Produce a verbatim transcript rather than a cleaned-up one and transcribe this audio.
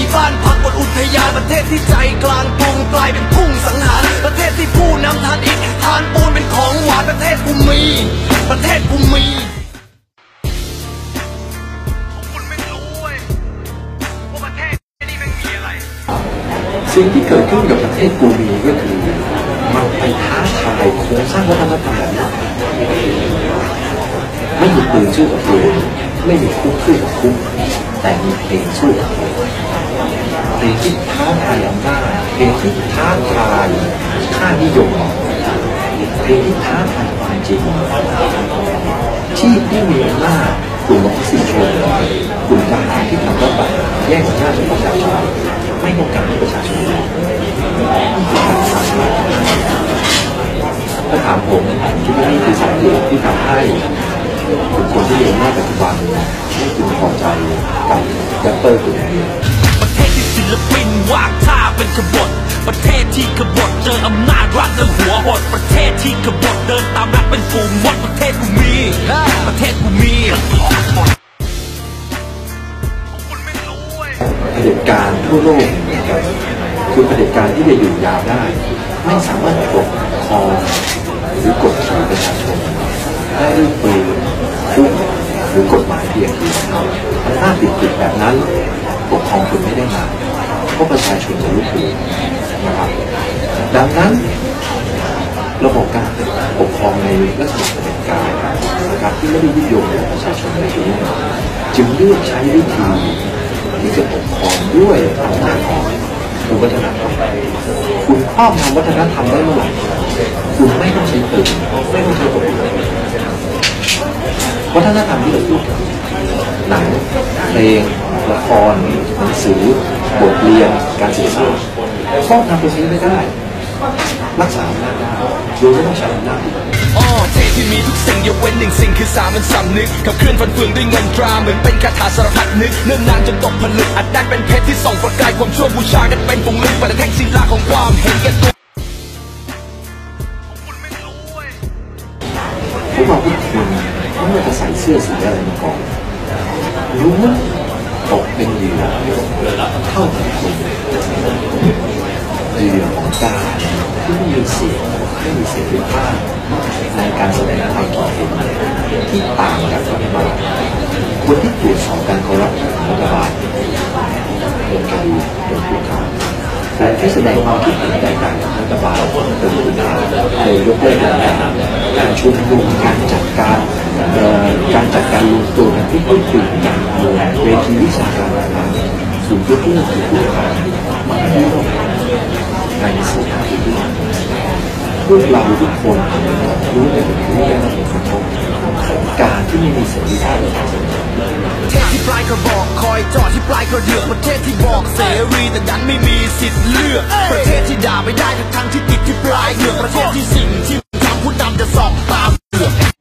บ้านพักบนอุทยานประเทศที่ใจกลางกรุงกลายเป็นทุ่งสังหารประเทศที่ผู้นำทานอิฐทานปูนเป็นของหวานประเทศกูมีประเทศกูมีคุณไม่รู้เว้ยว่าประเทศนี้มันมีอะไรสิ่งที่เกิดขึ้นกับประเทศกูมีก็คือมันไปท้าทายโครงสร้างวัฒนธรรมแบบนี้ไม่มีปืนสู้กับปืนไม่มีคุกสู้กับคุกแต่มีเพลงสู้กับเพลงเพลงที่ท้าทายอำนาจเพลงที่ท้าทายค่านิยมเพลงที่ท้าทายความจริงที่ผู้มีอำนาจกลุ่มของสิชนกลุ่มทหารที่ทำรัฐประหารแย่งอำนาจจากประชาชนไม่ต้องการให้ประชาชนถ้าถามผมคิดว่านี่คือสาเหตุที่ทำให้คนที่เรียนหน้าปัจจุบันไม่พึงพอใจกับแรปเปอร์ตัวนี้ประเทศที่ศิลปินวางท่าเป็นขบฏประเทศที่ขบฏเจออำนาจรัฐและหัวหดประเทศที่ขบฏเดินตามรัฐเป็นฝูงมดประเทศกูมีประเทศกูมีเผด็จการทั่วโลกนะครับคือเผด็จการที่จะอยู่ยาวได้ไม่สามารถปกครองหรือกดขี่ประชาชนได้ด้วยปืนคุกหรือกฎหมายเพียงเดียวอำนาจติดๆแบบนั้นปกครองคุณไม่ได้มาเพราะประชาชนจะลุกขึ้นนะครับดังนั้นระบบการปกครองในลักษณะเผด็จการนะครับที่ไม่ได้ยุยงกับประชาชนในยุคนี้จึงเลือกใช้วิธีที่จะปกครองด้วยอำนาจของวัฒนธรรมคุณครอบงำวัฒนธรรมได้เมื่อไหร่คุณไม่ต้องใช้ปืนไม่ต้องใช้กฎหมายวัฒนธรรมที่เราพูดหนังเพลงละครหนังสือบทเรียนการศึกษาครอบงำตัวนี้ไม่ได้รักษาอำนาจได้โดยไม่ต้องใช้อำนาจอ๋อเทที่มีทุกสิ่งยกเว้นหนึ่งสิ่งคือสามัญสำนึกขับเคลื่อนฟันเฟืองด้วยเงินตราเหมือนเป็นคาถาสารพัดนึกเนิ่นนานจนตกผลึกอัดแน่นเป็นเพชรที่ส่องประกายความชั่วบูชากันเป็นปุ่งลึกประแทงศิลาของความเห็นแก่ตัวพวกเราทุกคนไม่ว่าจะใส่เสื้อสีอะไรมาก่อนรู้ว่าตกเป็นเหยื่อเท่ากับคนเหยื่อของการที่ไม่มีเสียงไม่มีเสียงภาพในการแสดงความคิดเห็นที่ต่างกับรัฐบาลคนที่ตรวจสอบการคอร์รัปชันของรัฐบาลโดนคดีโดนผู้ค้าแต่ที่แสดงความคิดเห็นแตกต่างกับรัฐบาลเป็นผู้ค้าเคยยกเลิกการการชุมนุมการจัดการการจัดการรวมตัวกันที่พูดคุยกันบนเวทีวิชาการต่างๆถูกยกเลิกถูกผู้ค้ามาที่ในสิ่งที่พวกเราทุกคนรู้แต่รู้ได้รับผลกระทบของการที่ไม่มีเสรีภาพประเทศที่ปลายกระบอกคอยจอดที่ปลายกระเดือกประเทศที่บอกเสรีแต่ดันไม่มีสิทธิ์เลือกประเทศที่ด่าไม่ได้ทั้งที่ติดที่ปลายเหงือกประเทศที่สิ่งที่ทำผู้นำจะสอบตามเลือก